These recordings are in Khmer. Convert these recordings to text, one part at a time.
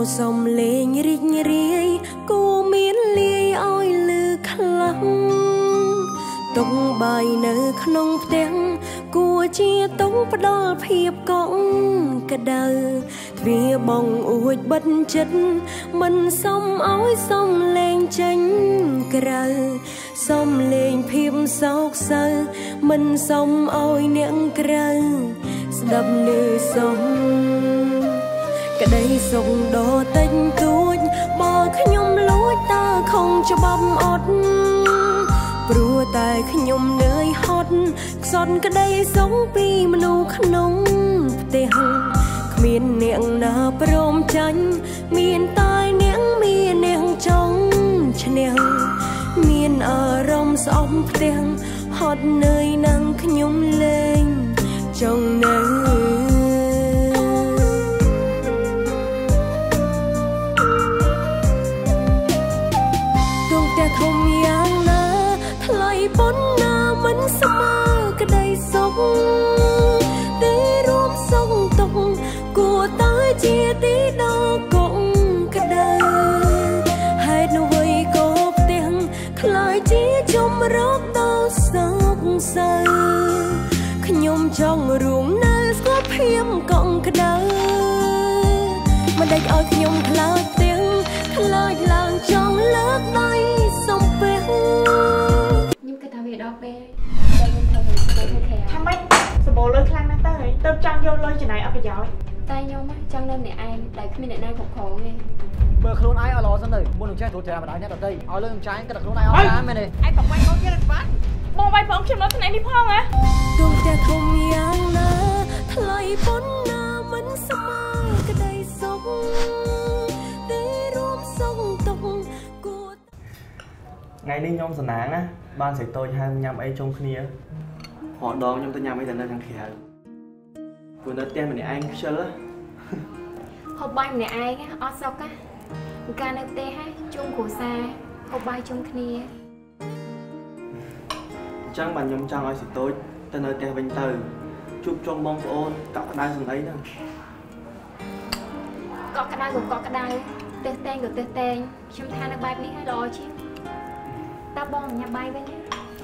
som lên rít riêng cô miến ly oi lư khăng tung bài nở khung tiếng cô chia tung bắt đo phiệp cõng cả đời vì bồng uột bất chất mình som áo som lên tranh cờ som lên phim sâu sơ mình som oi nẹng cờ đập nơi sông cả đây sông đỏ tênh tuốt bờ nhom lối ta không cho bom ọt bùa tài nhom nơi hot son cả đây sống pi manu khung tê hằng miền nẹng na prom chanh miền tai nẹng trong chân miền ở rong sóng tiếng hot nơi nắng nhom lên trong nơi tung ta không yang na thay bốn na vẫn summer cái đây sống để rôm sông tông của ta chia tí đau cũng cái đời hai nụ vui có tiếng lại chỉ trong rốt đau sốc sơ nhom trong ruộng nơi có phim cộng cái đời mà đành ơi nhom khla tiếng khla làng trong lớp bay sông bé nhưng cái thằng về đó bé đây mình theo thằng mấy sờ bồ lôi khăn nè tới tôm trăng vô lôi chuyện này ở cái giỏi tay nhau mắt trăng nên để ai đại khi mình để ai khổ khổ nghe bữa khốn ai ở lò sân này buôn được chơi thủ thể mà đá nhất ở đây ở lưng trái cái đặc khốn ai ở mày này ai bọc quay có kia là phát bông bay phóng chim nó thế này đi phong á tung ta không yang na thay bốn na vẫn summer cái đây sống để rôm sông tông của ngày đi nhom sẵn nắng á ban sẽ tôi hai nhầm ấy trong kia họ đón nhom tôi nhầm ấy dần ra thằng khẻ vừa nói tên mình anh chơi á học bài này ai á ở sau cá ca nơi tê hay chung của xa học bài chung kia chẳng bạn nhom trang ai sẽ tôi tên nơi tên vinh từ chụp trong bông ôn cặp đai sừng ấy nè có cái đai gồm có cái đai tê tên chúng ta nó bài đi hay đó chứ ta bong nhà bay với nhé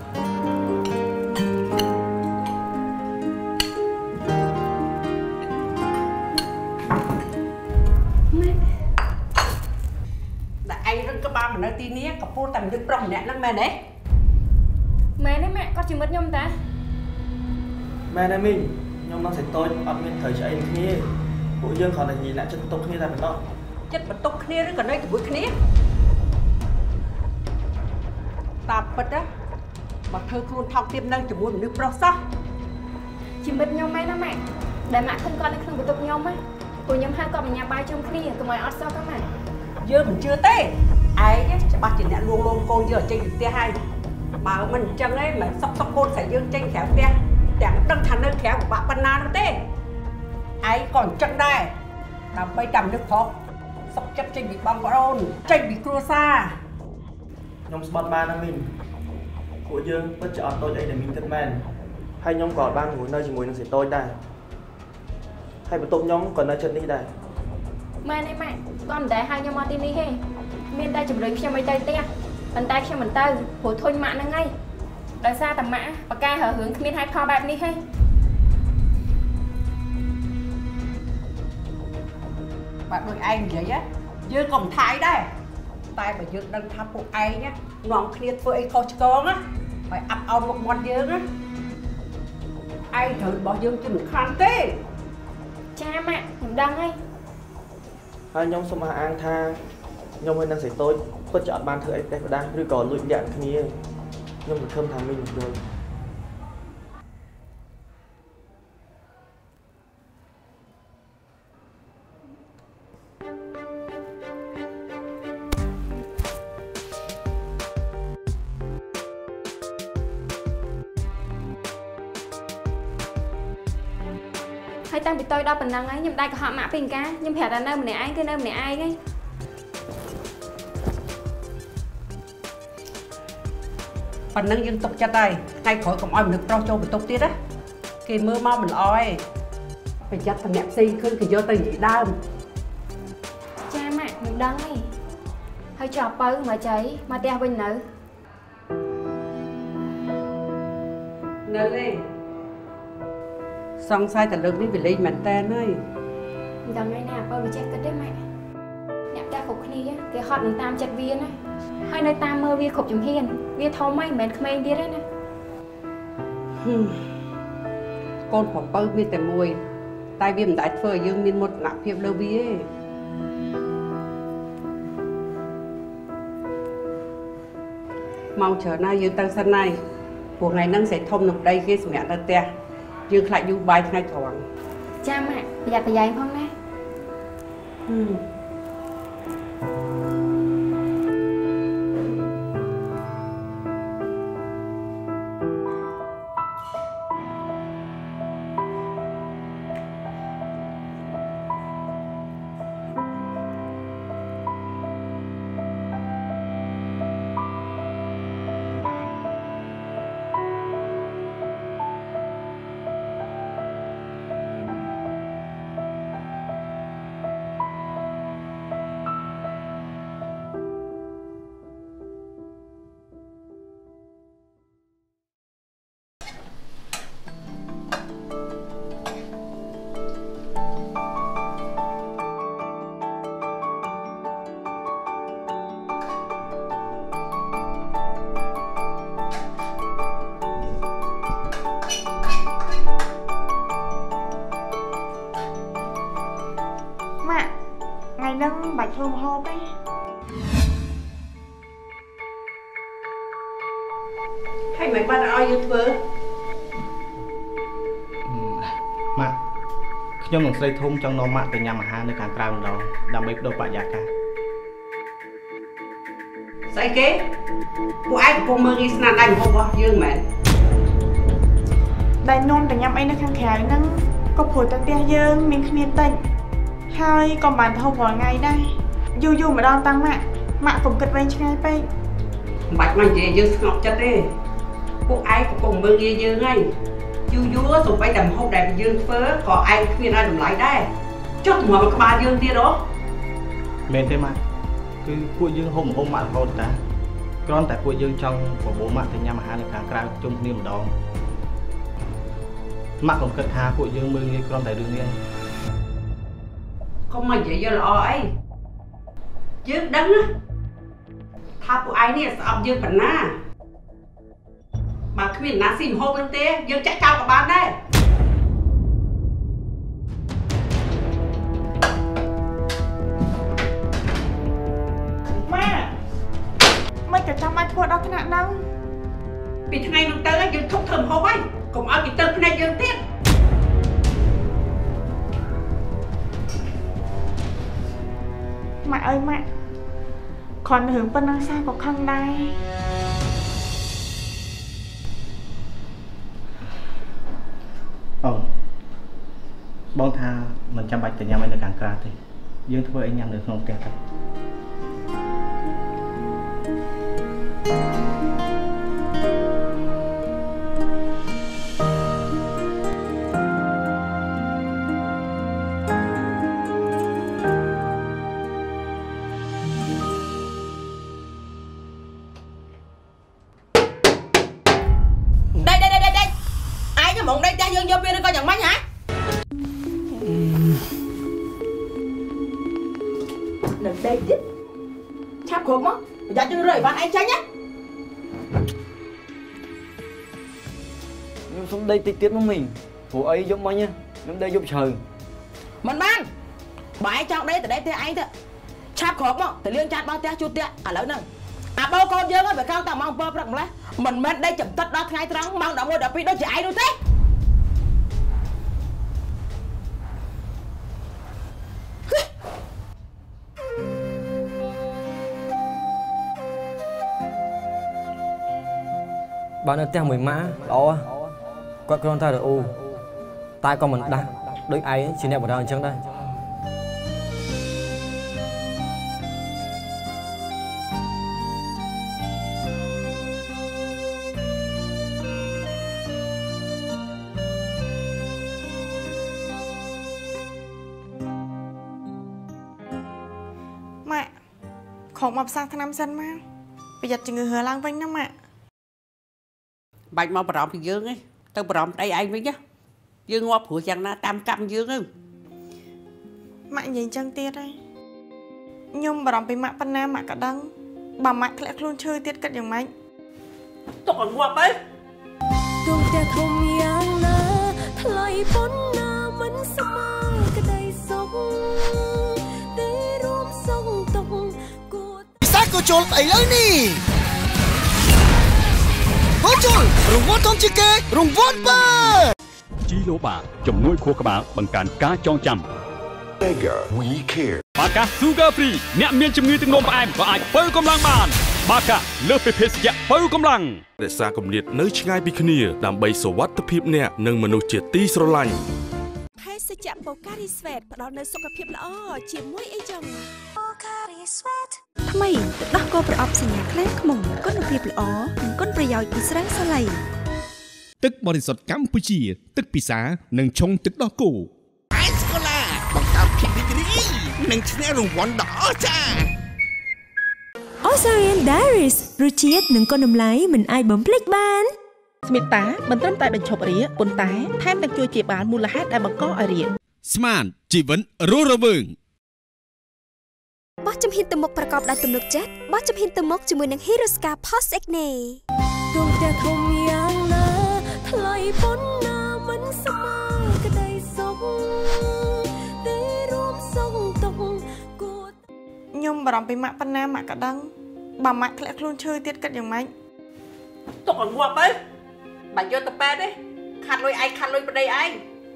anh rất có ba mình nói tin nhé cặp phu tầm được prong nè năng mẹ đấy mẹ con chỉ mất nhom ta mẹ này mình nhom nó sẽ tôi ở bên thời cho anh kia bộ dương còn là nhìn lại chân tục kia ra mình đó chất bật tục kia rồi còn đây cái bụi kia ta bật á mà thơ luôn thao tiêm năng chỉ muốn được pro sao chỉ mất nhom mấy mẹ để mẹ không con không bị tục nhom á của nhom hai con nhà bay trong kia tụi mày ở sau các mẹ giờ mình chưa tê ai nhé bà chỉ nhận luôn con giờ trên được tia hai mà mình chẳng ấy mà sóc con sẽ dương trên khéo tia chẳng đăng thành nơi khéo của bà Panna nó tê ai còn chân đây là bay đầm nước phó sóc chấp trên bị băng bão trên bị cua xa nhom sport ba năm mình bộ dương bất chợt tôi đây để mình cất men hay nhom còn ban ngủ nơi chỉ ngồi nó sẽ tôi đây hay một tôm nhóm còn nơi chân đi đây mẹ này mẹ con để hai nhau tin đi he miền tây chụp lấy cho mấy tay te bàn tay cho mình tay của thôi mạng nó ngay đời xa tầm mã và ca hở hướng miền hai kho bạc đi he bạn đôi anh vậy á dương còn thái đây tay mà dương đang thắp của anh nhá nón kia với kho con á phải ập ao một món dương á anh thử bỏ dương cho mình khăn tê cha mẹ mình đang ngay hai nhóm xong mà an tha nhóm hơi đang sẽ tôi có chọn ban thử ấy đây đang rồi còn lụi dạng kia nhóm được không thằng mình rồi hay tăng bị tôi đo phần năng ấy nhưng đây có họ mã bình cá nhưng phải là nơi mình ai cái nơi mình ai ấy phần năng dân tục cho đây ngay khỏi còn oi mình được pro cho mình tốt tiết á khi mưa mau mình oi phải dắt thằng đẹp si khơi thì vô tay vậy đau cha đắng ấy hơi chọc bơ mà cháy mà teo bên nữ nơi đây xong sai thật lực đi về lấy mặt ta nơi đằng này nè bơ bị chết cất đấy mẹ nẹp ta khục đi á cái hot đằng tam chặt viên á hai nơi tam mơ viên khục chấm hiền viên thâu may mệt không ai đi đấy nè conของเปิ้ลมีแต่มวยตายเบี้ยมได้เฟอยังมีหมดหนักเพียบเลยพี่mau trở nay dương tăng sân này của ngày nâng sẽ thông nộp đây khi mẹ ta te dương lại du bài hai thoảng cha mẹ bây giờ anh không nè ngày nâng bạch hôm hôm ấy hay mày bắt ai yêu thương mạខ្ញុំនឹងស្រីធំចង់នាំម៉ាក់ទៅញ៉ាំអាហារនៅខាងក្រៅម្ដងដើម្បីបដូរបរិយាកាសស្អីគេពួកឯងកំពុងមើលរីស្នាដៃរបស់យើងមែនដែលនាំទៅញ៉ាំអីនៅខាងក្រៅហ្នឹងក៏ព្រោះតែផ្ទះយើងមានគ្នាតិចហើយក៏មិនបានទៅរាល់ថ្ងៃដែរយូរម្ដងតាំងម៉ាក់កុំគិតវែងឆ្ងាយពេកមិនបាច់មកនិយាយយើងស្ងប់ចិត្តទេពួកឯងកំពុងមើលងាយយើងហើយយូរសូម្បីតែម្ហូបដែលយើងធ្វើក៏ឯងគ្មានឲ្យតម្លៃដែរចុះតម្រាំមកក្បាលយើងទៀតហ៎មែនទេម៉ាក់គឺពួកយើងហូបម្ហូបម៉ាក់រហូតតាគ្រាន់តែពួកយើងចង់បបួលម៉ាក់ទៅញ៉ាំអាហារនៅខាងក្រៅជុំគ្នាម្ដងម៉ាក់កុំគិតថាពួកយើងមើលងាយគ្រាន់តែរឿងនេះកុំមកនិយាយយកល្អអីយើងដឹងណាថាពួកឯងនេះស្អប់យើងប៉ុណ្ណាបើគ្មានណាស៊ីម្ហូបនឹងទេយើងចាក់ចោលក៏បានដែរម៉ាមិនក៏ចាំបាច់ធ្វើដល់ថ្នាក់ហ្នឹងពីថ្ងៃនោះទៅយើងធុកធ្វើម្ហូបហើយកុំឲ្យគេទៅភ្នែកយើងទៀតម៉ាក់អើយម៉ាក់គ្រាន់រឿងប៉ុណ្ណឹងសោះក៏ខឹងដែរអូបងថាមិនចាំបាច់ទៅញ៉ាំអីនៅខាងក្រៅទេយើងធ្វើអីញ៉ាំនៅក្នុងផ្ទះទៅ đây tiếp chắp khốp á dạ cho rời bạn anh tránh nhá nhưng xuống đây tí tiếp với mình phụ ấy giúp bao nhiêu nhưng đây giúp trời mình ban bà trong đây từ đây thế anh thôi chắp khốp á từ liên chặt bao té chút té à lớn nè à bao con dương á phải cao tao mong bơ rằng lá mình men đây chậm tất đó ngay trắng mong đã mua đã bị đó chỉ ai đâu thế bạn ở theo mình mã đó quạt con ta được u tai con mình đặt đôi ấy chỉ nè một đòn chân đây mẹ khổng mập xa tháng sân mà bây giờ chỉ người hứa lang vinh lắm ạ bạch mau bảo thì dương ấy tao bảo đây anh với nhá dương ngọc của chẳng là tam cam dương ấy mạng nhìn chân tiết đây nhưng bảo bị mạng pan nam mạng cả đắng bà mạng lại luôn chơi tiết cậnอย่างmạnh tôi còn ngọc ấy Tung ta không yang na thay bốn na vẫn sama cái đầy sống để rôm sông tông của Sát cô chôn ấy lớn đi Hỗ chôn rung vót thông chi kê rung vót bơ Chí lỗ bạc trồng nuôi khô các bạn bằng càn cá chong chăm We care បាកា Sugar Free អ្នកមានជំងឺទឹកនោមផ្អែមក៏អាចបើកម្លាំងបានបាកាលើសពីភេសជ្ជៈបើកម្លាំងរក្សាគម្លាតនៅឆ្ងាយពីគ្នាដើម្បីសុវត្ថិភាពអ្នកនិងមនុស្សជាទីស្រឡាញ់ភេសជ្ជៈ Pocari Sweat ផ្ដល់នូវសុខភាពល្អជាមួយអីចឹង Pocari Sweat ថ្មីទឹកដោះគោប្រអប់សញ្ញាក្លែងខ្មុំគុណភាពល្អនិងគុណប្រយោជន៍ពីស្រាសាឡៃទឹកបរិសុទ្ធកម្ពុជាទឹកពិសានិងឆុងទឹកដោះគោអាយស្កូឡាបង្កើតភាពរីករាយនិងឈ្នះរង្វាន់ដ៏អស្ចារ្យ Osarian Diaries រសជាតិនិងគុណតម្លៃមិនអាចបំភ្លេចបានស្មិតាមិនត្រឹមតែបញ្ឈប់រាគប៉ុន្តែថែមទាំងជួយព្យាបាលមូលហេតុដែលបង្កឲ្យរាគស្មានជីវិតរស់រវើងបោះចំហ៊ានទៅមុខប្រកបដោយទំនុកចិត្តបោះចំហ៊ានទៅមុខជាមួយនឹង Hirosca Post Acne ទោះតែធំយ៉ាងណាថ្លៃប៉ុណ្ណាមិនស្មើក្តីសុខតែរួមសុខទុកគួរខ្ញុំបារម្ភពីម៉ាក់ប៉ុណ្ណាម៉ាក់ក៏ដឹងបើម៉ាក់ធ្លាក់ខ្លួនឈឺទៀតគិតយ៉ាងម៉េច tôi còn ngọc ấy bà vô tập ba đấy khăn lôi bên đây anh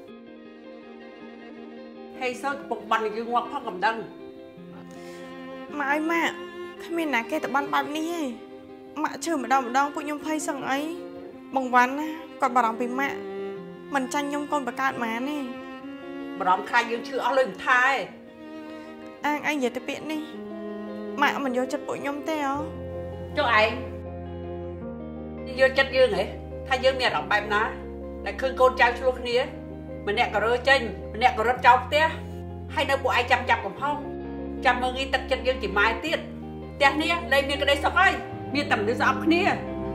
hay sao một bàn dương ngọc không cầm đăng ម៉ាក់អើយម៉ាក់គ្មានណាគេទៅបានបែបនេះទេម៉ាក់ឈឺម្ដងពួកខ្ញុំភ័យសឹងអីបងវ៉ាន់ណាគាត់បារម្ភពីម៉ាក់មិនចាញ់ខ្ញុំកូនបកើតម៉ានទេ bà đóng khai dương chưa áo lên thai អាងអីនិយាយទៅពាក្យនេះម៉ាក់មិនយកចិត្តពួកខ្ញុំទេអូ cho anh dương chất dương ấy thay dương nè đóng bài ná lại khơi côn trao chuông nia mình nè có rơi chênh mình nè có rất trong tía hay đâu bộ ai chăm còn không chăm mơ nghi tật chất dương chỉ mai tiết tía nia đây miền cái đây sọc ơi miền tầm đứa dọc nia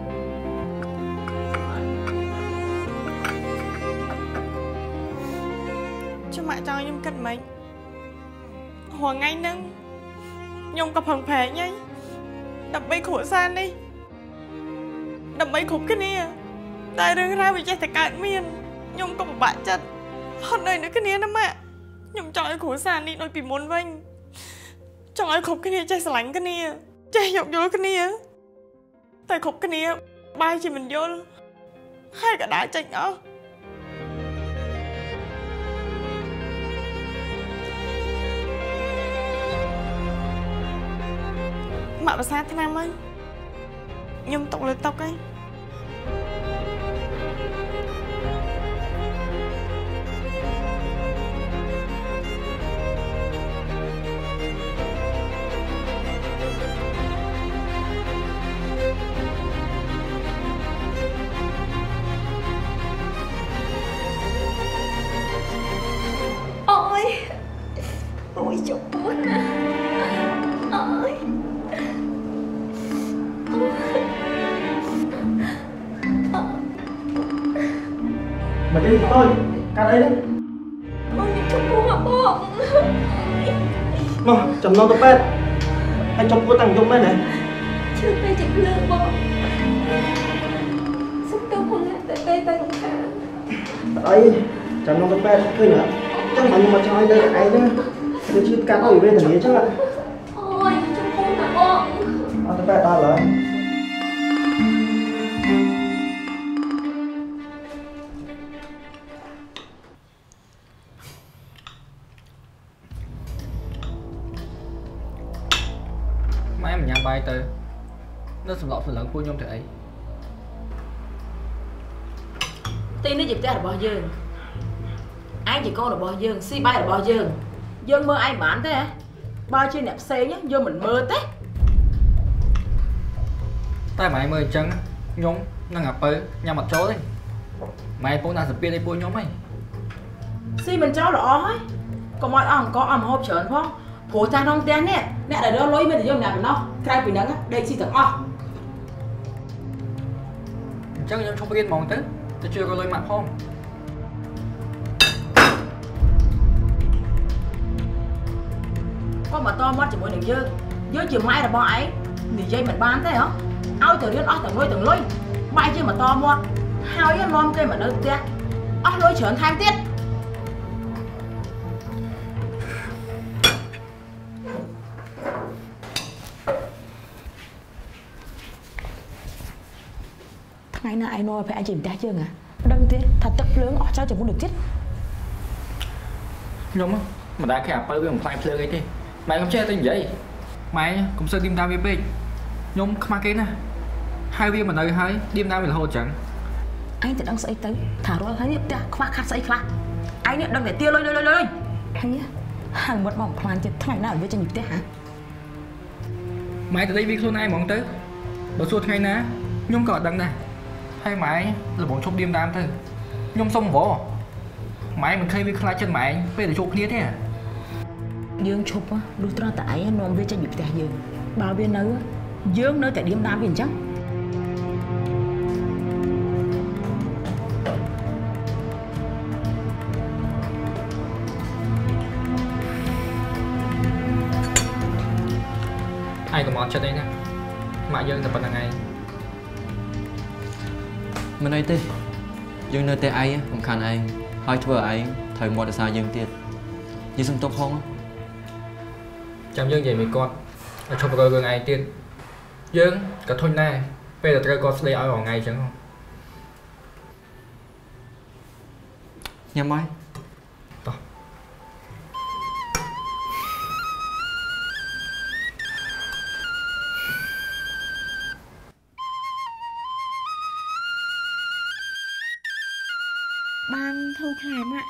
choម៉ាក់ចង់ខ្ញុំគិតមិនហួងថ្ងៃហ្នឹងខ្ញុំក៏ផឹងប្រែងហើយដើម្បីគ្រួសារនេះដើម្បីគ្រប់គ្នាតែរឿងរ៉ាវវាចេះតែកើតមានខ្ញុំក៏ពិបាកចិត្តហត់នៅគ្នាណាម៉ាក់ខ្ញុំចង់ឲ្យគ្រួសារនេះដូចពីមុនវិញចង់ឲ្យគ្រប់គ្នាចេះស្រឡាញ់គ្នាចេះយោគយល់គ្នាតែគ្រប់គ្នាបាយជាមិនយល់ហើយក៏ដើរចេញអស់ម៉ាក់ភាសាឆ្នាំហើយខ្ញុំຕົកលើតុកហើយអូយជប់ពួនណាអូយ mà đi tôi cắt đây đấy ôi chụp buông hả bố mà chấm non tập bét anh chấm cua tăng trong bên này chưa tay chụp lơ bố xúc tao không lại tại đây tay không khá đây chấm non tập bét thôi nữa chắc mà nhưng mà cho anh đây là anh nhá tôi chưa cắt ở bên thằng ấy chắc ạ ôi chụp buông hả bố tập bét tao là Mấy em nhang bay từ nó sầm lọt sầm lợn của nhôm thì ấy Tiên nó dịp ra là bao giờ ai chỉ con là bao giờ si bay là bao giờ dân mơ ai bán thế hả bao trên nẹp xe nhá vô mình mơ thế tay mày mơ chân nhôm nó ngập bự nhà mặt chó đấy mày cũng đang sập bia đây bôi nhóm mày si mình cho là ó ấy còn mọi ông có hộp trơn không Ủa cha nông tên nè, nè để đó lối mình thì vô nhà mình nó, cái bị nắng á, đây chỉ tưởng o. Chắc là trong cái mong tới, tôi chưa có lối mặt không. Có mà to mất chỉ mỗi đường dơ chiều mai là bọn ấy, thì dây mình bán thế hả? Ao từ điên từng lối, mai chứ mà to mất, hao với non cây mà nó tiếc, lối chuyển tham tiết. Ngày nào ai nói phải anh chìm ta chưa hả? Đừng thế, thật tức lớn ở sao chẳng muốn được chết. Nhung á, mà đã kẹp với một play play cái mày không chơi tên vậy. Mày cũng sợ đêm đam với bên. Nhung không cái nè. Hai viên mà nơi hai đêm đam là hồ chẳng. Anh thì đang xây tới, thả rồi thấy ta khoa khát xây khá. Anh ấy đang để tiêu lôi. Anh nhá, hàng một vòng plan chết ngày nào với chân nhịp hả? Mày từ đây biết luôn ai mong tới. Bảo suốt ngày ná, Nhung có đằng nè. Hay mày là bọn chụp đêm đam thôi. Nhung xong vỏ. Mày mình khai biết khai chân mày, bây giờ chụp kia thế à? Dương chụp á, đôi tra tại nôm với chân nhịp ta dương. Bao bên nữa, dương nơi tại đêm đam biển chắc. Ai có món chân đấy nè. Mãi dương tập bằng ngày. Mình đây tê. Dương nơi tê ai á, không khăn ai. Hai thua ai, thời một là sao dương tiệt. Dương xong tốt không á. Chăm dương vậy mấy con. Ở trong rồi gương ai tiên. Dương, cả thôn này. Bây giờ con sẽ đây ở ngày chẳng không? Nhắm mai. Đó. Ban thu khai mà.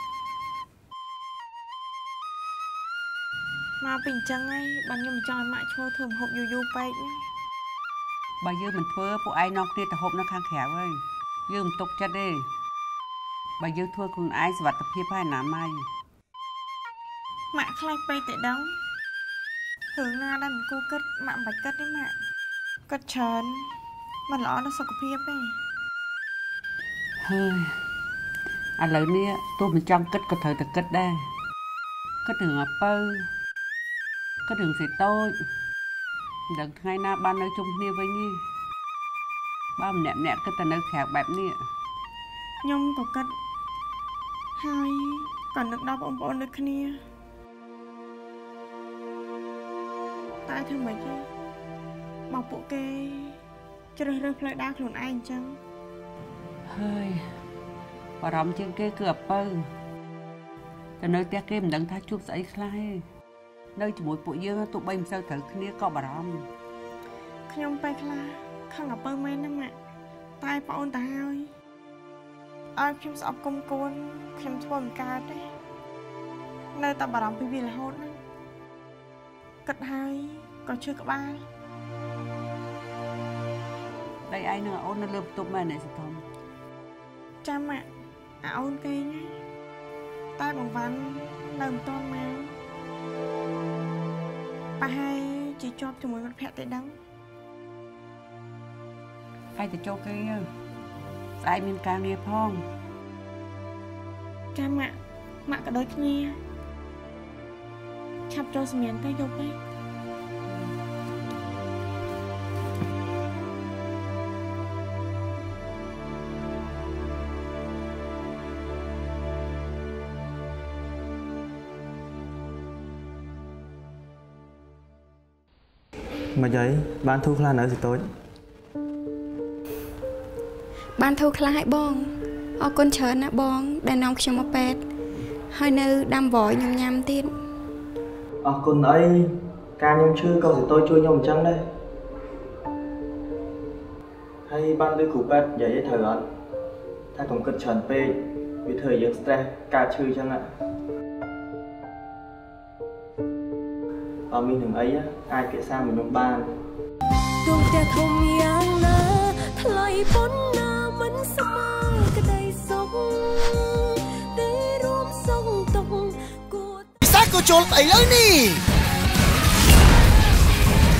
Mà bình chẳng ấy, bạn nhầm tròn mãi cho thường hộp dù bạch nhá. Bà dương mình thưa phụ ai nông kia ta hộp nó khang khéo ơi. Dương tục chất đi. Bà dương thưa con ai vật tập hiệp hay nắm ai. Mạ khai bay tại đó. Hướng na đang cô cất, mạ bạch cất đấy mạ. Cất trơn, mà lõ nó sọc hiệp ấy. Hơi. Lớn nè, tôi mình trong cất có thời ta cất đây. Cất đường ở bơ. Cất đường sẽ tôi. Đừng ngày nào ba nơi chung nia với nhi. Ba mình nẹp cất ta nơi khác bẹp nè. Nhung có cất. Hai, còn được đọc ông bọn được kia. Tại thương mấy kia. Bọc bộ kê. Cho rơi rơi lại đauខ្លួនanh chăng? Hơi. Bà rõm trên kê cửa bơ. Tại nơi tiếc kê mình đừng thay chuốc giấy khai. Nơi chỉ một bộ dương tụi bây sao thử kia có bà rõm. Nhung bay khá. Không ở bơ men em ạ. Tai bỏ ôn ta hơi. Ai khiêm sọp công côn. Khiêm thua mình ca đấy. Nơi ta bà rõm bởi vì là hôn á. Cất hai. Còn chưa có ba. Đây ai nữa ôn nó lượm tụi mày này sẽ thông. Cha mẹ ôn cây nhé. Tai bằng văn lầm ton máu. Bà hai chỉ cho cho mỗi mặt phẹt tại đắng. Ai thì cho cái ai mình càng nghe phong. Cha mẹ cả đôi kia. Chắp cho sự miễn tay dục đấy. Mà vậy, bạn thu khá nữa thì tôi. Bạn thu khá hãy bong. Ở con chờ nè bong, đàn nông trong một bẹt. Hơi nữ đam vội nhầm nhằm tiên. Con ấy, ca nhông chưa, câu thì tôi chui nhông trắng đây. Hay bạn đưa củ bẹt vậy thời ẩn. Ta còn cất trần bê, vì thời dưỡng stress, ca chui chăng ạ. Ở mình thằng ấy á, ai kể sao mình nhông ban. Tụi ta không yang na, thay bốn na vẫn sama cái đầy sống. Để rôm sông tông của. Sa cô chôn ấy lớn đi.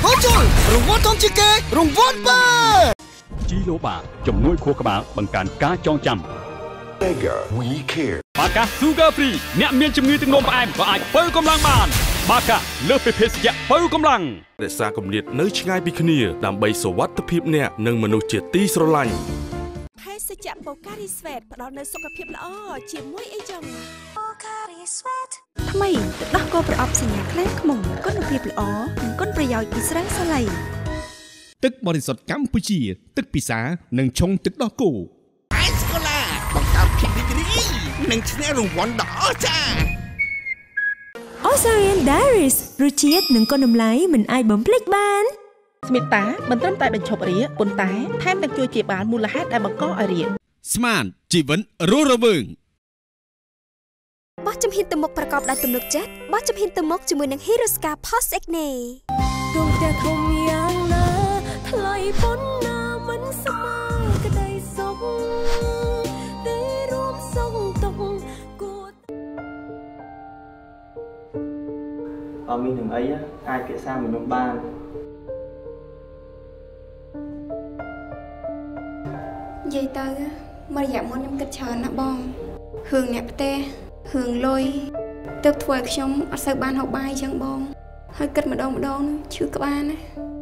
ហូជុលរង្វាន់ធំជាងគេរង្វាន់បើជីឡូបាជំនួយខួរក្បាលបង្កើនការចងចាំ Mega We Care បាកា Sugar Free អ្នកមានជំងឺទឹកនោមផ្អែមក៏អាចបើកម្លាំងបានបាកាលើសពីភេសជ្ជៈបើកម្លាំងរក្សាគម្លាតនៅឆ្ងាយពីគ្នាដើម្បីសុវត្ថិភាពអ្នកនិងមនុស្សជាទីស្រឡាញ់ភេសជ្ជៈ Pocari Sweat ផ្ដល់នូវសុខភាពល្អជាមួយអីចឹង Pocari Sweat ថ្មីទឹកដោះគោប្រអប់សញ្ញាក្លែងខ្មុំគុណភាពល្អនិងគុណប្រយោជន៍ពីស្រាសាឡៃទឹកបរិសុទ្ធកម្ពុជាទឹកពិសានិងឆុងទឹកដោះគោអេសកូឡាបង្កើតភាពរីករាយនិងឈ្នះរង្វាន់ដ៏អស្ចារ្យ Osarian Diaries រសជាតិនិងគុណតម្លៃមិនអាចបំភ្លេចបានស្មិតាមិនត្រឹមតែបញ្ឈប់រាគប៉ុន្តែថែមទាំងជួយព្យាបាលមូលហេតុដែលបង្កឲ្យរាគស្មានជីវិតរស់រវើងបោះជំហានទៅមុខប្រកបដោយទំនុកចិត្តបោះជំហានទៅមុខជាមួយនឹង Hiroska Post Acne ដងតែធំយ៉ាងណាថ្លៃប៉ុណ្ណាមិនស្មើក្តីសុខតែរួមសុខទុកគួតអត់មាននឹងអីអាចភាសាមនុស្សបាននិយាយទៅមករយៈមុនខ្ញុំគិតច្រើនណាស់បងរឿងអ្នកផ្ទះរឿងលុយទើបធ្វើឲ្យខ្ញុំអត់សូវបានហូបបាយអញ្ចឹងបងហើយគិតម្ដងឈឺក្បាលណា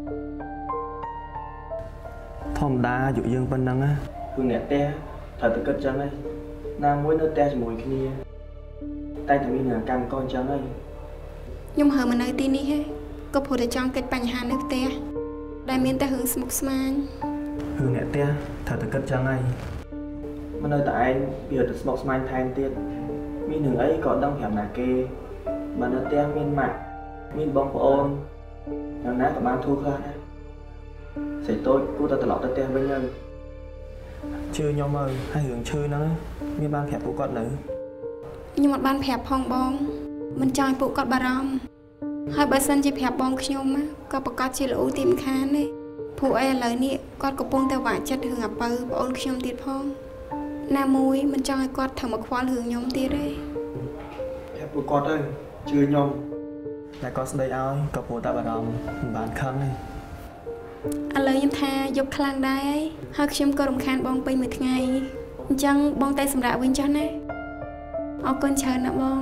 ធម្មតាអាយុយើងប៉ុណ្ណឹងណាគឺអ្នកផ្ទះត្រូវតែគិតចឹងហីណាមួយនៅផ្ទះជាមួយគ្នាតែតែមានអាកម្មកូនចឹងហីខ្ញុំហើរមកនៅទីនេះហ៎ក៏ព្រោះតែចង់កិច្ចបញ្ហានៅផ្ទះដែលមានតែរឿងស្មុគស្មាញគឺអ្នកផ្ទះត្រូវតែគិតចឹងហីមិននៅតែឯងវាទៅស្មុគស្មាញថែមទៀតមានរឿងអីក៏ដឹងប្រាប់ណាគេបើនៅផ្ទះមានម៉ាក់មានបងប្អូនយ៉ាងណាក៏បានធូរខ្លះដែរស្រីតូចគួរតែត្រឡប់ទៅផ្ទះវិញទៅជឿខ្ញុំហើយរឿងឈឺហ្នឹងមានបានប្រាប់ពួកគាត់នៅខ្ញុំអត់បានប្រាប់ផងបងមិនចង់ឲ្យពួកគាត់បារម្ភហើយបើសិនជាប្រាប់បងខ្ញុំក៏ប្រកាសជាល្អទីមិនខានទេព្រោះឥឡូវនេះគាត់កំពុងតែវាក់ចិត្តរឿងអាពៅប្អូនខ្ញុំទៀតផងណាមួយមិនចង់ឲ្យគាត់ធ្វើមកខ្វល់រឿងខ្ញុំទៀតទេប្រាប់ពួកគាត់ទៅជឿខ្ញុំតែគាត់ស្ដីឲ្យក៏ព្រោះតែបារម្ភមិនបានខឹងទេឥឡូវខ្ញុំថាយប់ខ្លាំងដែរហើយខ្ញុំក៏រំខានបងពេញមួយថ្ងៃអញ្ចឹងបងតែសម្រាប់វិញចុះណាអរគុណច្រើនណាបង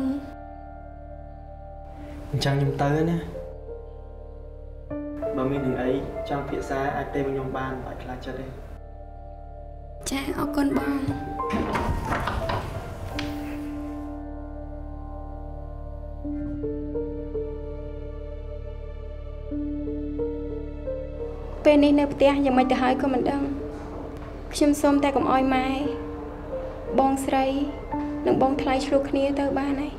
អញ្ចឹងខ្ញុំទៅណាបើមានរឿងអីចង់ភាសាអាចទៅខ្ញុំបានបាច់ខ្លាចចិត្តទេចាអរគុណបងពេលនេះនៅផ្ទះយ៉ាងម៉េចទៅហើយក៏មិនដឹងខ្ញុំសូមតែកុំអោយម៉ែបងស្រីនិងបងថ្លៃឆ្លោះគ្នាទៅបានហើយ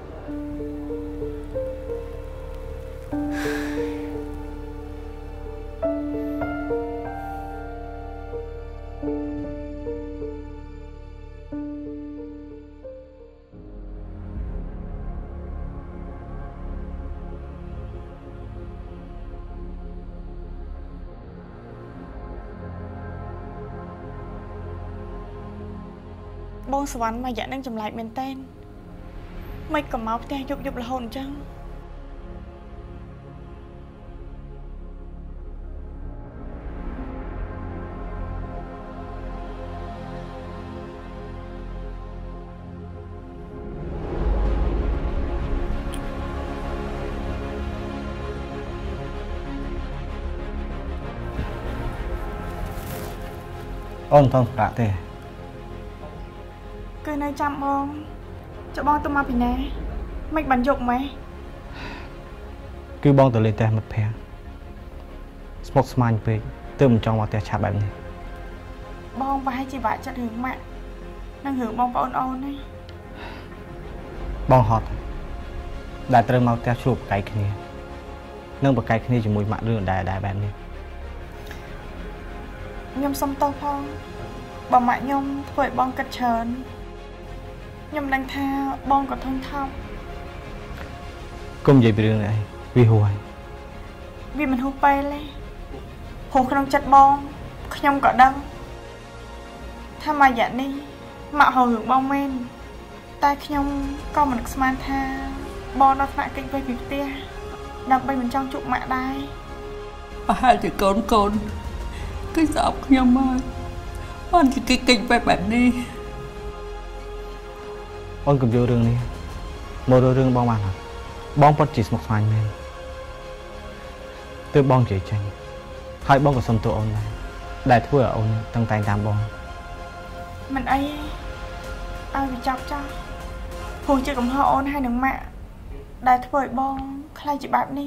បងសវណ្ណមួយរយៈនឹងចម្លែកមែនតើមិនក៏មកផ្ទះយប់រហូតអញ្ចឹងអូនផងប្រាក់ទេគឺនៅចាំបងចុះបងទៅមកពីណាមិនបានយកម៉េះគឺបងទៅលេងផ្ទះមិត្តភក្តិស្មុគស្មាញពេកទើបមិនចង់មកផ្ទះឆាប់បែបនេះបងប្រហែលជាបាក់ចិត្តរឿងម៉ាក់និងរឿងបងប្អូនអូនណាបងហត់ដែលត្រូវមកផ្ទះជួបប្រកែកគ្នានិងប្រកែកគ្នាជាមួយម៉ាក់រឿងដែរបែបនេះខ្ញុំសុំទោសផងបើម៉ាក់ខ្ញុំធ្វើឲ្យបងគិតច្រើនខ្ញុំដឹងថាបងក៏ធុញថប់កុំនិយាយពីរឿងនេះវាហួសហើយវាមិនហួសពេលទេព្រោះក្នុងចិត្តបងខ្ញុំក៏ដឹងថាមួយរយៈនេះម៉ាក់ហៅរឿងបងមែនតែខ្ញុំក៏មិនស្មានថាបងដល់ថ្នាក់គេចវេសពីផ្ទះដើម្បីមិនចង់ជួបម៉ាក់ដែរប្រហែលជាកូនគេស្អប់ខ្ញុំមកអត់គេកិច្ចបែបនេះអូនកុំយករឿងនេះមករឿងបងបានហើយបងពិតជាស្មុគស្មាញមែនទើបបងជ័យចេញហើយបងក៏សុំទោសអូនដែរដែលធ្វើឲ្យអូនតឹងតែងតាមបងមិនអីឲ្យវាចាប់ចោលព្រោះជាកំហុសអូនហើយនឹងម៉ាក់ដែលធ្វើឲ្យបងខ្លាចជាបែបនេះ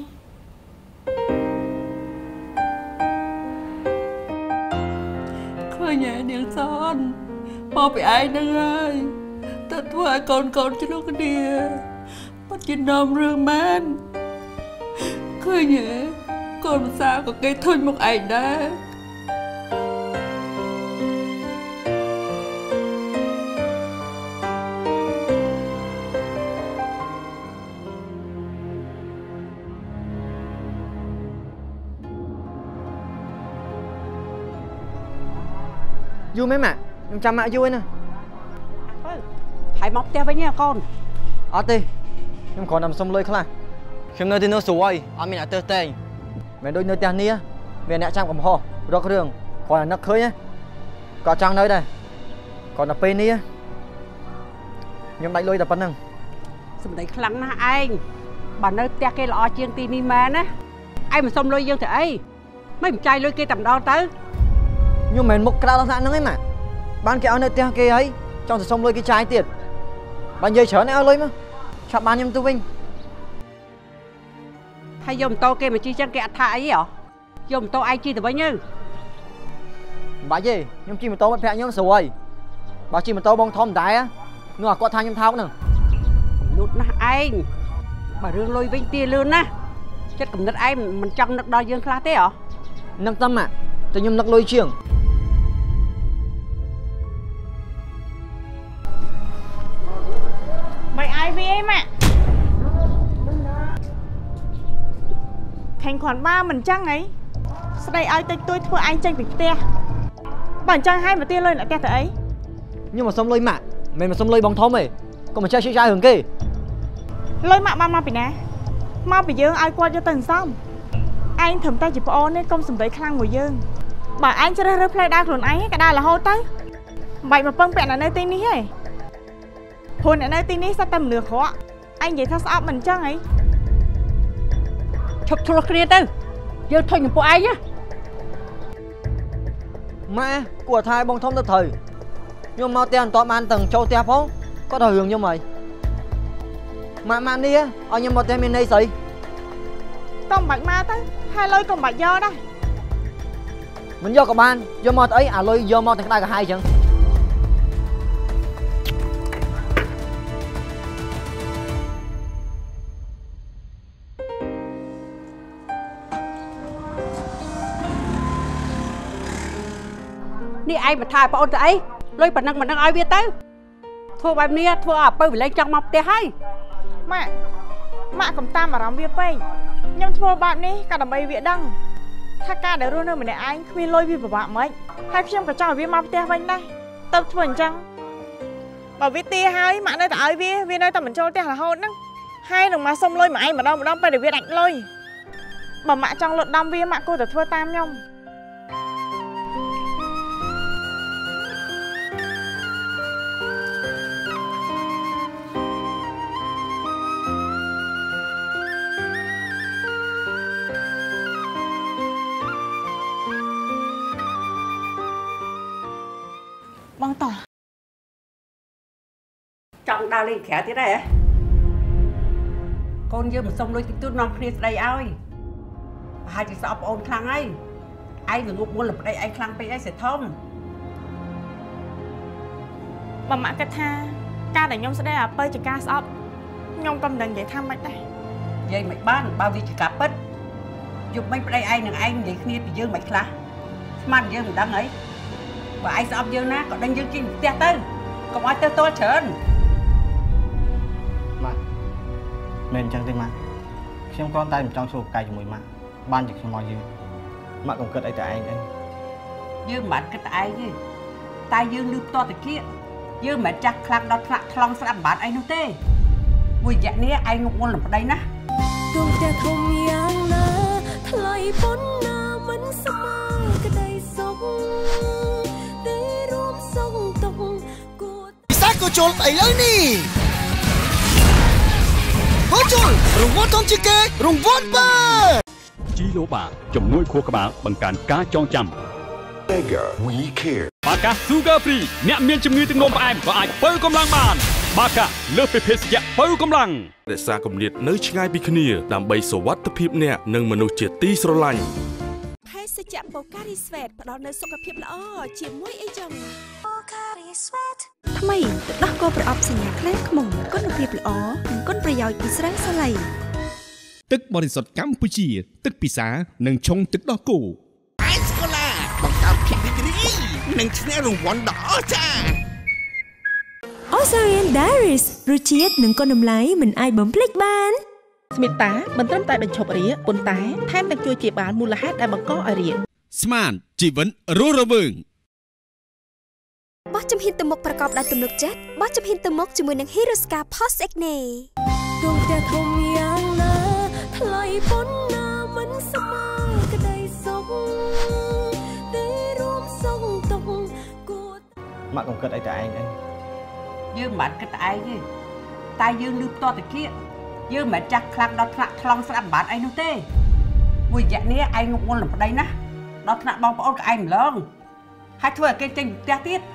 ឃើញហើយនាងសនមកពីឯងនឹងហើយតែធ្វើឲ្យកូនឆ្នោះគ្នាពិតជានាំរឿងមែនឃើញហើយកូនភាសាក៏គេធុញមកឯងដែរយូរមែនម៉ាក់ខ្ញុំចាំម៉ាក់យូរឯណាហើយមកផ្ទះវិញហ៎កូនអត់ទេខ្ញុំគ្រាន់តែសុំលុយខ្លះខ្ញុំនៅទីនោះស្រួយអត់មានអ្នកទើសតែងមិនដូចនៅផ្ទះនេះមានអ្នកចាំកំហុសរករឿងគ្រាន់តែនឹកឃើញក៏ចង់នៅដែរគ្រាន់តែពេលនេះខ្ញុំដាច់លុយតែប៉ុណ្្នឹងសម្ដីខ្លាំងណាស់ឯងបើនៅផ្ទះគេល្អជាងទីនេះមែនណាឯងមិនសុំលុយយើងទៅអីមិនចាយលុយគេតែម្ដងទៅខ្ញុំមិនមែនមុខក្រៅដល់ថ្នាក់ហ្នឹងឯងម៉ាក់បានគេឲ្យនៅផ្ទះគេហើយចង់ទៅសុំលុយគេចាយទៀតបើនិយាយច្រើនឲ្យលុយមកឆាប់បានខ្ញុំទៅវិញហើយយកម៉ូតូគេមកជិះចឹងគេអត់ថាអីហ៎យកម៉ូតូឯងជិះទៅវិញទៅមិនបាច់ទេខ្ញុំជិះម៉ូតូមិត្តភក្តិខ្ញុំស្រួយបើជិះម៉ូតូបងធំដែរនោះអាគាត់ថាខ្ញុំថោកហ្នឹងលូតណាស់ឯងបើរឿងលុយវិញទាលឿនណាស់ចិត្តកំណត់ឯងមិនចង់នឹកដល់យើងខ្លះទេហ៎នឹកតែម៉ាក់តែខ្ញុំនឹកលុយជាងមិនអាយវាអីម៉ាក់ខេងគ្រាន់បើមិនចឹងអីស្ដីឲ្យតិចតួចធ្វើឯងចេញពីផ្ទះបើអញ្ចឹងហើយមកទាលុយអ្នកផ្ទះទៅអីខ្ញុំមកសុំលុយម៉ាក់មិនមកសុំលុយបងធំទេកុំមកចេះជិះចាយរឿងគេលុយម៉ាក់បានមកពីណាមកពីយើងឲ្យគាត់យកទៅសន្សំឯងត្រឹមតែជាប្អូននេះកុំសម្ដីខ្លាំងមួយយើងបើឯងជ្រើសរើសផ្លូវដើរខ្លួនឯងក៏ដើររហូតទៅមិនបាច់មកពឹងពាក់នៅទីនេះទេព្រោះអ្នកនៅទីនេះសត្វតែមនុស្សក្រក់ឯងនិយាយថាស្អប់មិនអញ្ចឹងហីឈប់ឆ្លោះគ្នាទៅយើងធុញនឹងពួកឯងណាម៉ែគួរថាឲ្យបងធំទៅត្រូវខ្ញុំមកផ្ទះមិនតបានទាំងចូលផ្ទះផងគាត់ដល់រឿងខ្ញុំហើយម៉ាក់នេះឲ្យខ្ញុំមកផ្ទះមានន័យស្អីកុំបាច់មកទៅហើយលុយកុំបាច់យកដែរមិនយកក៏បានយកមកទៅអីអាលុយយកមកទាំងក្តៅក្រហាយអញ្ចឹងនេះឯងមកថាប្អូនទៅអីលុយប៉ុណ្ណឹងឲ្យវាទៅធ្វើបែបនេះធ្វើឲ្យឪវិលែងចង់មកផ្ទះហើយម៉ាក់កុំតាមអារម្មណ៍វាពេកខ្ញុំធ្វើបែបនេះក៏ដើម្បីវាដឹងថាការដែលរស់នៅម្នាក់ឯងគ្មានលុយវាពិបាកមិនហើយខ្ញុំក៏ចង់ឲ្យវាមកផ្ទះវិញដែរទៅធ្វើអញ្ចឹងបើវាទាហើយម៉ាក់នៅតែឲ្យវានៅតែមិនចូលផ្ទះរហូតហ្នឹងហើយនឹងមកសុំលុយមកឯងម្ដងពេលដែលវាដាច់លុយបើម៉ាក់ចង់លុតដំវាម៉ាក់គួរតែធ្វើតាមខ្ញុំបងតោះចង់ដើរលេងក្រៅទៀតហ៎កូនយើងមិនសុំលុយតិចតួចនាំគ្នាស្ដីឲ្យប្រហែលជាស្អប់ប្អូនខ្លាំងហើយឯងល្ងប់មុនលប្តីឯងខ្លាំងពេកឯងសេះធំបើម៉ាក់គិតថាការដែលខ្ញុំស្ដីអាពើជាការស្អប់ខ្ញុំក៏មិនដឹងនិយាយថាម៉េចដែរនិយាយមិនបានបើវាជាការពិតយប់មិញប្តីឯងនឹងឯងនិយាយគ្នាពីយើងមិនខ្លះស្មានយើងមិនដឹងអីបើឯងស្អប់យើងណាក៏ដេញយើងចេញពីផ្ទះទៅកុំឲ្យទៅទល់ច្រើនម៉ាក់មិនអញ្ចឹងទេម៉ាក់ខ្ញុំគ្រាន់តែមិនចង់ជួបកាយជាមួយម៉ាក់បានជាខ្ញុំមកយឺម៉ាក់កុំគិតអីតែឯងអីយើងមិនបានគិតតែឯងទេតែយើងលឺផ្ទាល់តាគៀកយើងមិនចាស់ខ្លាំងដល់ថ្នាក់ថ្លង់ស្ដាប់មិនបានអីនោះទេមួយរយៈនេះឯងងប់មុនលំប្តីណាទូផ្ទះធំយ៉ាងណាថ្លៃប៉ុណ្ណាก็โจลไอ้เลยนี่โอ้โจลรางวัลทองจีเกรางวัลเปิดជីឡូបាជំនួយខួរក្បាលបង្កើនការចងចាំ Mega We Care បាកា Sugar Free អ្នកមានជំងឺទឹកនោមផ្អែមក៏អាចបើកម្លាំងបានបាកាលើសពីភេសជ្ជៈបើកម្លាំងរក្សាគម្លាតនៅឆ្ងាយពីគ្នាដើម្បីសុវត្ថិភាពអ្នកនិងមនុស្សជាទីស្រឡាញ់ភេសជ្ជៈបូការីស្វេតផ្ដល់នូវសុខភាពល្អជាមួយអីចឹងបូការីស្វេតថ្មីទឹកដោះគោប្រអប់សញ្ញាខ្លាំងខ្មុំគុណភាពល្អនិងគុណប្រយោជន៍ពីស្រាសាឡៃទឹកបរិសុទ្ធកម្ពុជាទឹកពិសានិងឆុងទឹកដោះគោអេសកូឡាបង្កើតភាពរីករាយនិងឈ្នះរង្វាន់ដ៏អស្ចារ្យ Osarian Diaries រសជាតិនិងគុណតម្លៃមិនអាចបំភ្លេចបានស្មិតាមិនត្រឹមតែបញ្ឈប់រាគប៉ុន្តែថែមទាំងជួយព្យាបាលមូលហេតុដែលបង្កឲ្យរាគស្មានជីវិតរស់រវើងបោះជំហានទៅមុខប្រកបដោយទំនុកចិត្តបោះជំហានទៅមុខជាមួយនឹង Hirosca Post Acne ដួងតែធំយ៉ាងណាថ្លៃប៉ុណ្ណាមិនស្មើក្តីសុខតែរួមសុខទុកគួរម៉ាក់កុំគិតអីតែឯងយើងមិនគិតតែឯងទេតែយើងលឺផ្ទាល់តែគៀកយើងមិនចាស់ខ្លាំងដល់ថ្នាក់ថ្លង់ស្ដាប់បានអីនោះទេមួយរយៈនេះឯងងប់ងល់នឹងប្តីណាដល់ថ្នាក់បងប្អូនក៏ឯងម្លងហើយធ្វើឲ្យគេចេញពីផ្ទះទៀត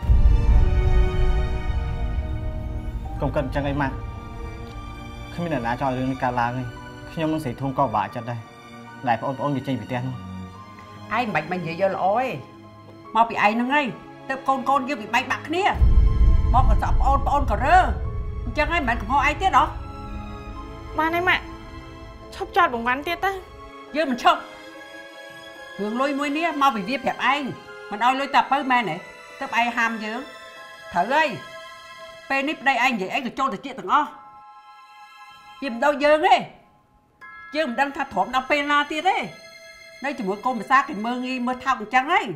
កុំគិតអញ្ចឹងអីម៉ាក់គ្មានអ្នកណាចង់ឲ្យរឿងនេះកើតឡើងទេខ្ញុំនឹងស្រីធំក៏ពិបាកចិត្តដែរដែលបងប្អូនវាចេញពីផ្ទះនោះឯងមិននិយាយយកល្អទេមកពីឯងហ្នឹងហើយទៅកូនកូនយើងbịបែកបាក់គ្នាមកក៏សក់ប្អូនក៏រើអញ្ចឹងហើយមិនកំហុសឯងទៀតហ៎បានហើយម៉ាក់ឈប់ចោតបង្វាន់ទៀតទៅយើងមិនឈប់រឿងលុយមួយនេះមកពីវាប្រាប់ឯងមិនឲ្យលុយតែបើមែនទេទៅឯងហាមយើងត្រូវហើយពេលនេះប្តីឯងនិយាយអីក៏ចូលទៅជាទាំងអស់វាមិនដូចយើងទេយើងមិនដឹងថាទ្រាំដល់ពេលណាទៀតទេនៅជាមួយកូនភាសាគេមើងងាយមើលថោកអញ្ចឹងហើយ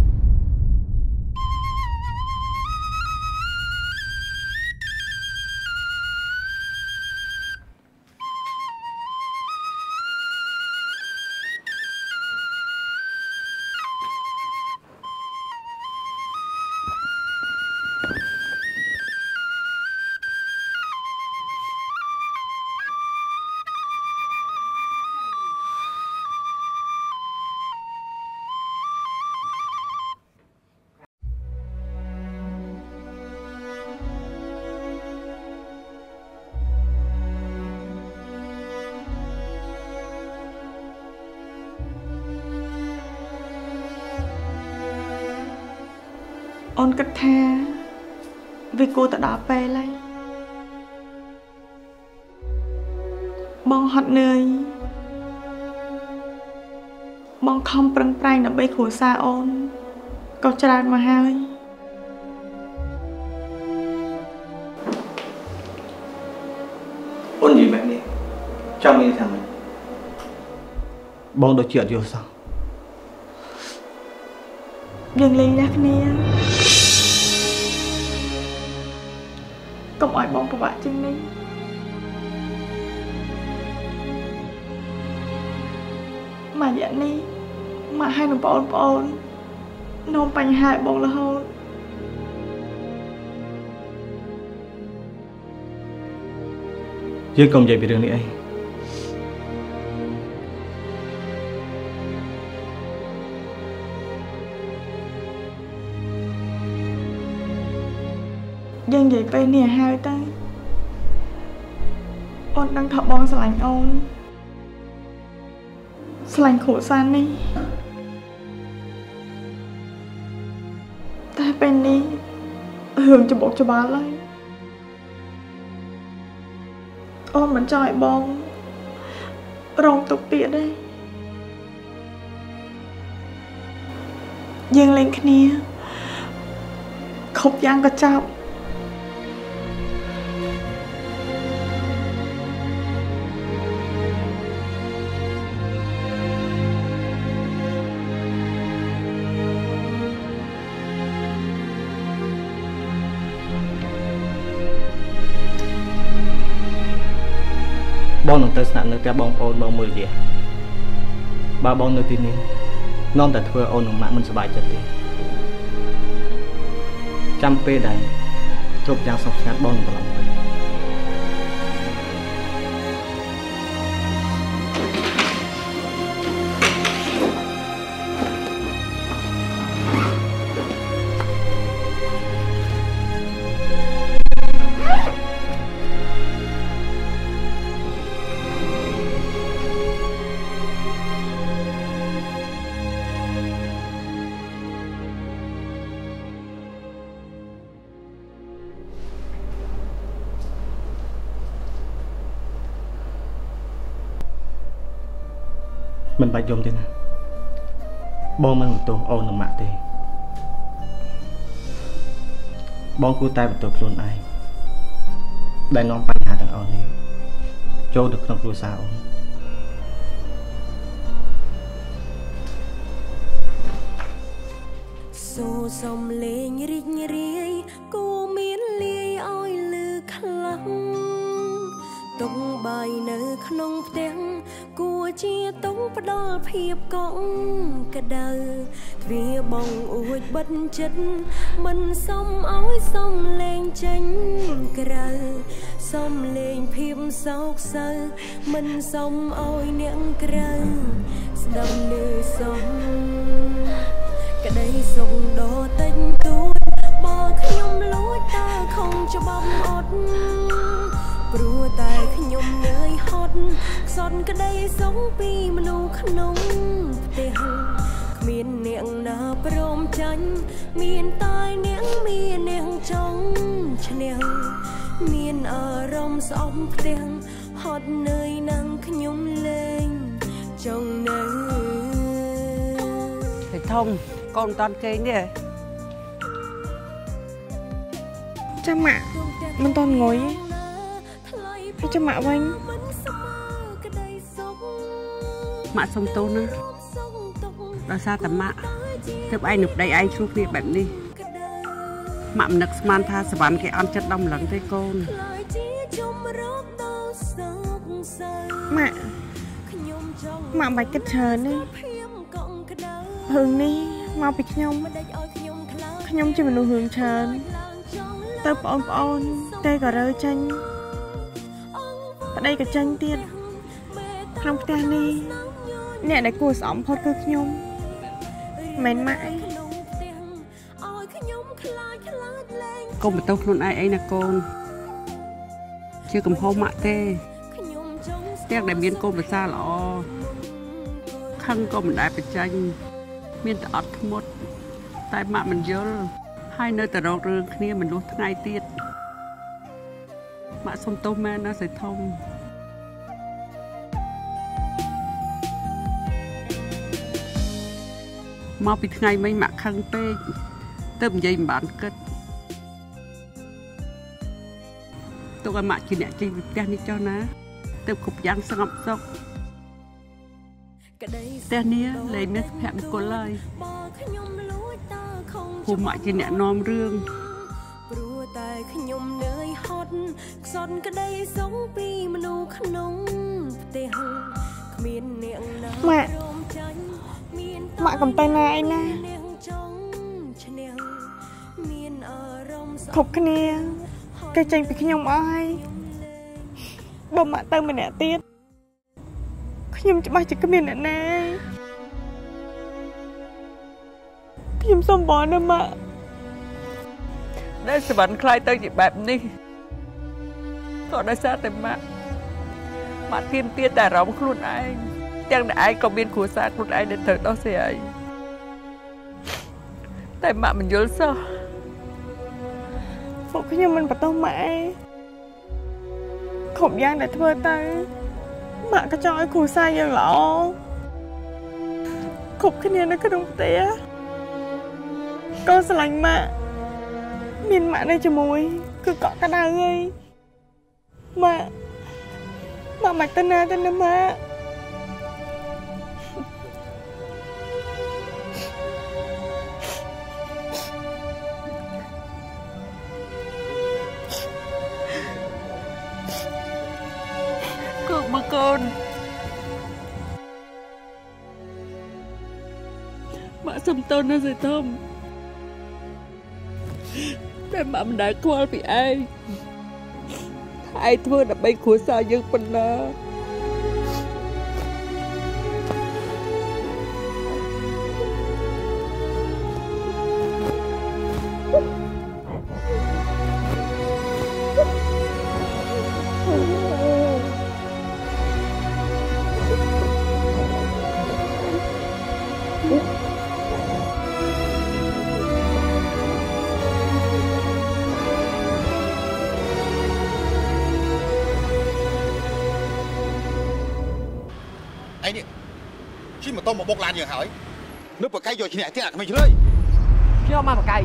អូនគិតថាវាគួរទៅដល់ពេលហើយបងហត់នឿយបងខំប្រឹងប្រែងដើម្បីគ្រួសារអូនក៏ច្រើនមកហើយអូននិយាយបែបនេះចង់មានថាម៉េចបងដូចជាអត់យល់សោះយើងលេងលះគ្នាកុំឲ្យបងពិបាកជាងនេះមួយរយៈនេះម៉ាក់ហើយនឹងបងប្អូននាំបញ្ហាឲ្យបងរហូតយើងកុំនិយាយពីរឿងនេះអីយើងនិយាយពេលនេះឲ្យហើយទៅអូនដឹងថាបងស្រឡាញ់អូនស្រឡាញ់គ្រួសារនេះតែពេលនេះរឿងច្បុកច្បាល់ហើយអូនមិនចង់ឲ្យបងរងទុក្ខទៀតទេយើងលេងគ្នាគ្រប់យ៉ាងក៏ចាប់បងនឹងទៅស្នាក់នៅផ្ទះបងប្អូនបងមួយរយៈបើបងនៅទីនេះនាំតែធ្វើអូននិងម៉ាក់មិនសប្បាយចិត្តទេចាំពេលដែរគ្រប់យ៉ាងសុខស្ងាត់បងនឹងត្រឡប់វិញមិនបាច់យំទេណាបងមិនបន្ទោសអូននិងម៉ាក់ទេបងគួរតែបន្ទោសខ្លួនឯងដែលនាំបញ្ហាទាំងអស់នេះចូលទៅក្នុងគ្រួសារអូនសូសំលេងរីករាយគូមានលាយឲ្យលឺខ្លាំងតុងបាយនៅក្នុងផ្ទះគួរជាតុងផ្ដល់ភាពកក់ក្ដៅទ្វាបងអួចបិទចិត្តមិនសមឲ្យសំលេងចេញក្រៅសំលេងភាពសោកសៅមិនសមឲ្យអ្នកក្រៅស្ដាប់លើសំក្ដីសុខដ៏តិចតួចបើខ្ញុំលួចតើខំច្បាប់អត់ព្រោះតែខ្ញុំនឿយហត់ខ្សត់ក្ដីសុខពីមនុស្សក្នុងផ្ទះគ្មានអ្នកណាព្រមចាញ់មានតែអ្នកមានអ្នកចង់ឈ្នះមានអារម្មណ៍ស្អប់ផ្ទះហត់នឿយនឹងខ្ញុំលែងចង់នៅតែធំកូនមិនតាន់គេងទេចាំម៉ាក់មិនតាន់ងុយហើយចាំម៉ាក់វិញម៉ាក់សុំទោសណាដោយសារតែម៉ាក់ទើបឯងនៅប្តីឯងឆ្លោះគ្នាបែបនេះម៉ាក់មិននឹកស្មានថាសវណ្ណគេអន់ចិត្តដល់ម្លឹងទេកូនម៉ាក់មិនបាច់គិតច្រើនទេរឿងនេះមកពីខ្ញុំជាមនុស្សរឿងច្រើនទៅបងប្អូនតែក៏រើចេញប្តីក៏ចេញទៀតក្នុងផ្ទះនេះអ្នកដែលគួរស្អំផុតគឺខ្ញុំមិនម៉ាក់អីកុំបន្ទោសខ្លួនឯងអីណាកូនជាកំហុសម៉ាក់ទេទាំងដែលមានកូនប្រសាល្អខឹងក៏មិនដែលបញ្ចេញមានតែអត់ធ្មត់តែម៉ាក់មិនយល់ហើយនៅតែរករឿងគ្នាមិនលុះថ្ងៃទៀតម៉ាក់សុំទោសមែនណាសៃធំមកពីថ្ងៃមិញម៉ាក់ខឹងពេកទើបនិយាយមិនបានគិតទុកឲ្យម៉ាក់ជាអ្នកចេញពីផ្ទះនេះចុះណាទើបគ្រប់យ៉ាងស្ងប់សុខផ្ទះនេះលែងមានសុភមង្គលឡើយព្រោះម៉ាក់ជាអ្នកនាំរឿងព្រោះតែខ្ញុំនឿយហត់ខ្សត់ក្ដីសុខពីមនុស្សក្នុងផ្ទះគ្មានអ្នកណាព្រមចាញ់មានម៉ាក់កំតែណាអីណាមានអារម្មណ៍គ្រប់គ្នាគេចេញពីខ្ញុំអស់ហើយបើម៉ាក់ទៅម្នាក់ទៀតខ្ញុំច្បាស់ជាគ្មានអ្នកណាខ្ញុំសូមបងណាម៉ាក់ដែលសវណ្ណខ្លាយទៅជាបែបនេះក៏ដោយសារតែម៉ាក់ទៀមទាតែអារម្មណ៍ខ្លួនឯងទាំងតែឯងក៏មានគ្រួសារខ្លួនឯងដែលត្រូវដោះស្រាយតែម៉ាក់មិនយល់សោះពួកខ្ញុំមិនបន្ទោសម៉ាក់ឯងគ្រប់យ៉ាងដែលធ្វើទៅម៉ាក់ក៏ចង់ឲ្យគ្រួសារយើងល្អគ្រប់គ្នានៅក្នុងផ្ទះក៏ស្រឡាញ់ម៉ាក់មានម៉ាក់នៅជាមួយគឺកក់ក្ដៅហើយម៉ាក់មិនទៅណាទៅណាម៉ាក់មកកូនក់សុំទោសណាសេធំតែម៉ាក់មិនដែលខ្វល់ពីឯងឯងធ្វើដើម្បីគ្រួសារយើងប៉ុណ្ណាជិះម៉ូតូមកបុកឡានយើងហើយនៅប្រកែកយកឈ្នះទៀតអាក្មេងឆ្លើយខ្ញុំមកប្រកែក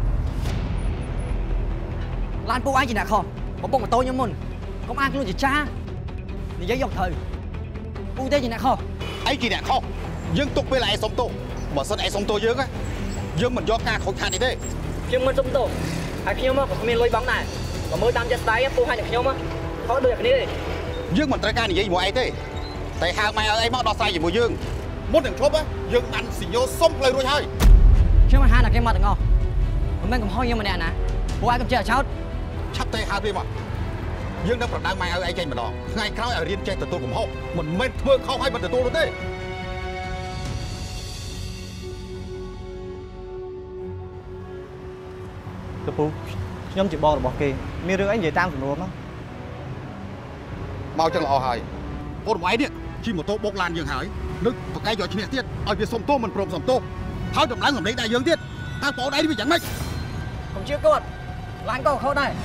ឡានពួកឯងជាអ្នកខុសមកបុកម៉ូតូខ្ញុំមុនកុំអាងខ្លួនជាចានិយាយយកត្រូវពួកទេជាអ្នកខុសឯងជាអ្នកខុសយើងទុកពេលឯងសុំទោសបើសិនឯងសុំទោសយើងមិនយកការខូចខាតនេះទេខ្ញុំមិនសុំទោសហើយខ្ញុំក៏គ្មានលុយបង់ដែរបើមើលតាមចិត្តស្ដាយពួកហើយនឹងខ្ញុំខុសដូចគ្នាទេយើងមិនត្រូវការនិយាយជាមួយឯងទេតែហៅម៉ែឲ្យឯងមកដោះស្រាយជាមួយយើងមុននឹងឈប់យើងបានស៊ីញ៉ូសុំផ្លូវរួចហើយខ្ញុំមិនហានតែគេមកទាំងអស់មិនមែនកំហុសយើងម្នាក់ណាពួកឯងកំចេះចោតឆាប់ទៅហៅវាមកយើងនឹងប្រដៅម៉ែឲ្យឯងចេញម្ដងថ្ងៃក្រោយឲ្យរៀនចេះទទួលកំហុសមិនមែនធ្វើខុសឲ្យមិនទទួលនោះទេទៅពូខ្ញុំជាបងរបស់គេមានរឿងអីនិយាយតាមសំណួរមកចឹងល្អហើយពលរបស់ឯងនេះជិះម៉ូតូបុកឡានយើងហើយនឹកប្រកែកយកឈ្នះទៀតឲ្យវាសុំទោសមិនព្រមសុំទោសហើយតម្លើងសម្លេងដែរយើងទៀតតើបងឯងវាយ៉ាងម៉េចខ្ញុំជឿគាត់ឡានក៏ខុសដែរ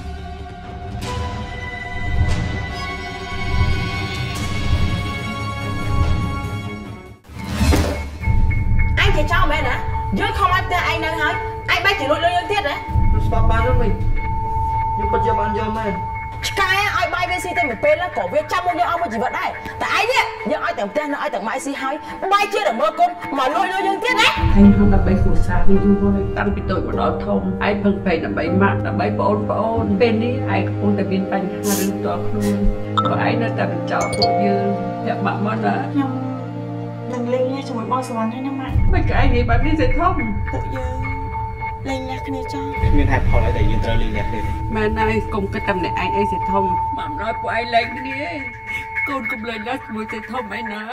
អញជាចោលមែនណាយើងខំឲ្យផ្ទះឯងនៅហើយឯងបែរជាលួចលុយយើងទៀតណាស្បាប់បានហ្នឹងវិញខ្ញុំពិតជាបានយកមែនឆ្កែឲ្យបាយវាស៊ីតែមួយពេលក៏វាចាំមកយើងអស់មួយជីវិតដែរតែឯងនេះយើងឲ្យទាំងផ្ទះនៅឲ្យទាំងម៉ែស៊ីហើយបាយជាតែមើលគុំមកលួចលុយយើងទៀតណាឯងក្នុងដើម្បីគ្រួសារនេះយូរហើយតាំងពីតូចមកដល់ធំឯងពឹងផ្អែកដើម្បីម៉ាក់ដើម្បីប្អូនពេលនេះឯងកំពុងតែមានបញ្ហារឿងផ្ទាល់ខ្លួនក៏ឯងនៅតែបញ្ចោតពួកយើងតែម៉ាក់មកណាខ្ញុំនឹងលេងលះជាមួយបងសវណ្ណហើយណាម៉ាក់មិនក៏ឯងនិយាយបែបនេះសេធំពួកយើងលេងលះគ្នាចោលគ្មានហេតុផលអីដែលយើងត្រូវលេងលះគ្នាទេម៉ែណៃកុំគិតតែម្នាក់ឯងអីសេធំម៉ាក់មិនឲ្យពួកឯងលេងគ្នាកូនកុំលេងលះជាមួយសេធំអីណា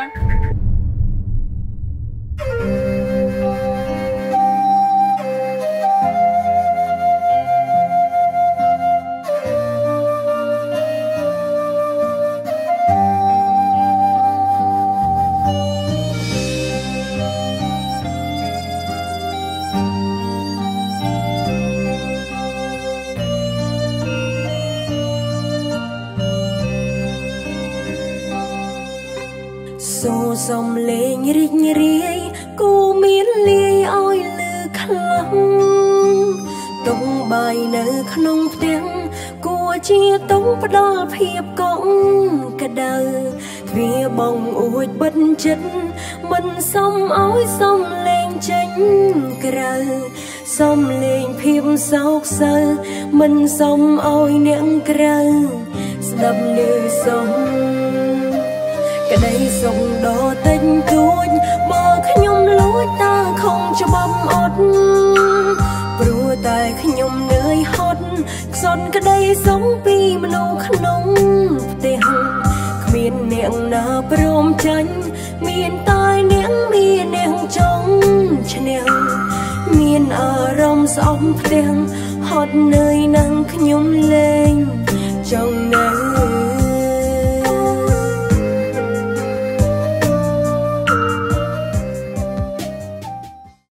សំលេងរីករាយគូមានលាយឲ្យលឺខ្លាំងតុងបាយនៅក្នុងផ្ទះគួរជាតុងផ្ដល់ភាពកក់ក្ដៅទ្វារបងអួចបិទចិត្តមិនសមឲ្យសំលេងចេញក្រៅសំលេងភាពសោកសៅមិនសមឲ្យអ្នកក្រៅស្ដាប់ឮសំក្តីសុខដ៏តិចតួចបើខ្ញុំលួចតើខំច្បាប់អត់ព្រោះតែខ្ញុំនឿយហត់ខ្សត់ក្តីសុខពីមនុស្សក្នុងផ្ទះគ្មានអ្នកណាព្រមចាញ់មានតែអ្នកមានអ្នកចង់ឈ្នះមានអារម្មណ៍ស្អប់ផ្ទះហត់នឿយនឹងខ្ញុំលេងចង់នៅ